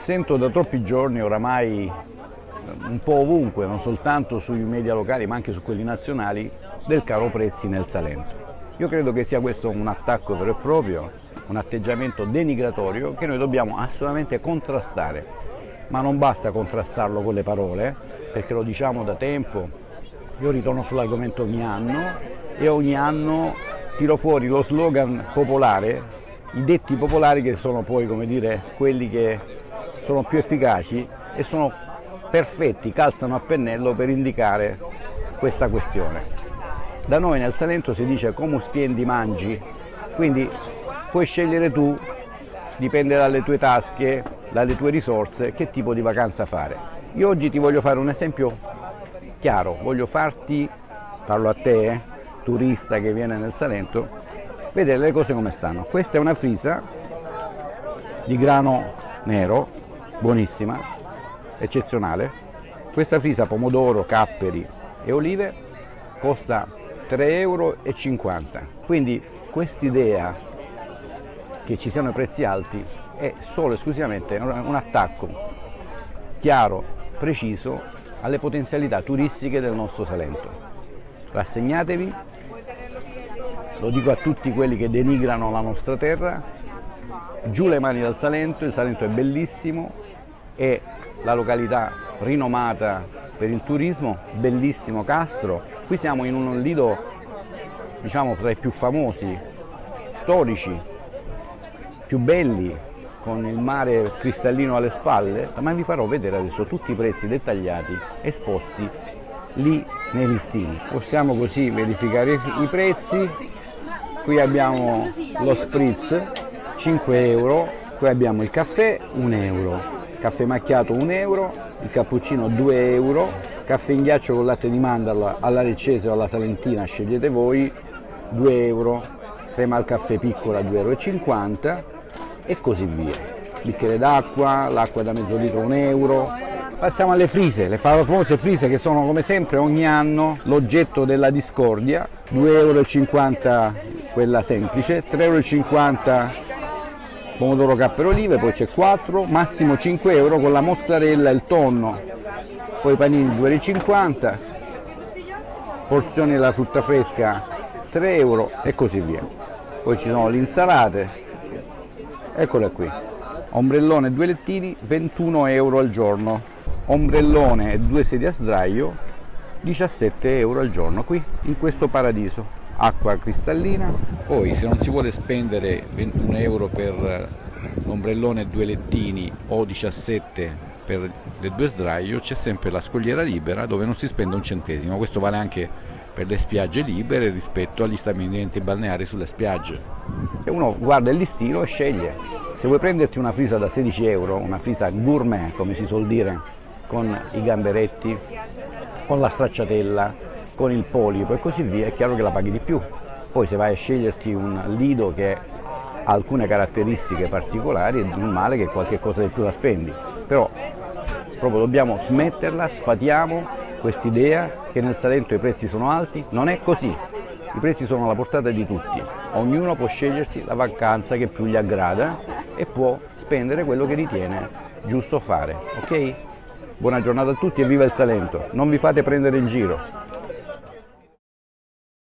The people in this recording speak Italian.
Sento da troppi giorni oramai, un po' ovunque, non soltanto sui media locali ma anche su quelli nazionali, del caro prezzi nel Salento. Io credo che sia questo un attacco vero e proprio, un atteggiamento denigratorio che noi dobbiamo assolutamente contrastare, ma non basta contrastarlo con le parole, perché lo diciamo da tempo. Io ritorno sull'argomento ogni anno e ogni anno tiro fuori lo slogan popolare, i detti popolari che sono poi, come dire, quelli che sono più efficaci e sono perfetti, calzano a pennello per indicare questa questione. Da noi nel Salento si dice come spiendi mangi, quindi puoi scegliere tu, dipende dalle tue tasche, dalle tue risorse, che tipo di vacanza fare. Io oggi ti voglio fare un esempio chiaro, voglio farti, parlo a te, turista che viene nel Salento, vedere le cose come stanno. Questa è una frisa di grano nero, buonissima, eccezionale. Questa frisa pomodoro, capperi e olive costa 3,50 €. Quindi quest'idea che ci siano prezzi alti è solo e esclusivamente un attacco chiaro, preciso alle potenzialità turistiche del nostro Salento. Rassegnatevi, lo dico a tutti quelli che denigrano la nostra terra, giù le mani dal Salento, il Salento è bellissimo, è la località rinomata per il turismo, bellissimo Castro, qui siamo in un lido, diciamo, tra i più famosi, storici, più belli, con il mare cristallino alle spalle, ma vi farò vedere adesso tutti i prezzi dettagliati esposti lì nei listini. Possiamo così verificare i prezzi. Qui abbiamo lo spritz 5 €, qui abbiamo il caffè 1 €, caffè macchiato 1 €, il cappuccino 2 €, caffè in ghiaccio con latte di mandorla alla leccese o alla salentina, scegliete voi, 2 €, crema al caffè piccola 2,50 € e così via. Bicchiere d'acqua, l'acqua da mezzo litro 1 €. Passiamo alle frise, le famose frise che sono come sempre ogni anno l'oggetto della discordia, 2,50 € quella semplice, 3,50 € pomodoro, cappero, olive, poi c'è 4, massimo 5 € con la mozzarella e il tonno, poi panini 2,50 €, porzioni della frutta fresca 3 € e così via. Poi ci sono le insalate, eccole qui, ombrellone e 2 lettini 21 € al giorno, ombrellone e 2 sedie a sdraio 17 € al giorno, qui in questo paradiso. Acqua cristallina, poi se non si vuole spendere 21 € per l'ombrellone e 2 lettini o 17 per le 2 sdraio, c'è sempre la scogliera libera dove non si spende un centesimo. Questo vale anche per le spiagge libere rispetto agli stabilimenti balneari sulle spiagge. E uno guarda il listino e sceglie. Se vuoi prenderti una frisa da 16 €, una frisa gourmet come si suol dire, con i gamberetti, con la stracciatella, con il polipo e così via, è chiaro che la paghi di più. Poi se vai a sceglierti un lido che ha alcune caratteristiche particolari, è normale che qualche cosa di più la spendi, però proprio dobbiamo smetterla, sfatiamo quest'idea che nel Salento i prezzi sono alti. Non è così, i prezzi sono alla portata di tutti, ognuno può scegliersi la vacanza che più gli aggrada e può spendere quello che ritiene giusto fare, ok? Buona giornata a tutti e viva il Salento, non vi fate prendere in giro.